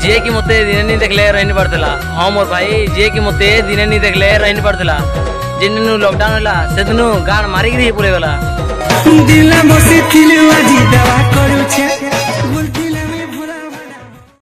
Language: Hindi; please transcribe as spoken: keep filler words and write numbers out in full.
जे कि मते दिने नहीं देखले रही नहीं पड़तला। हाँ मोर भाई जे कि मते दिने नहीं देखले रही नहीं पड़तला। जिन दिन लॉकडाउन होला से दिन गाड़ मारी गिरी पुरे वाला दिल बसी थिलवा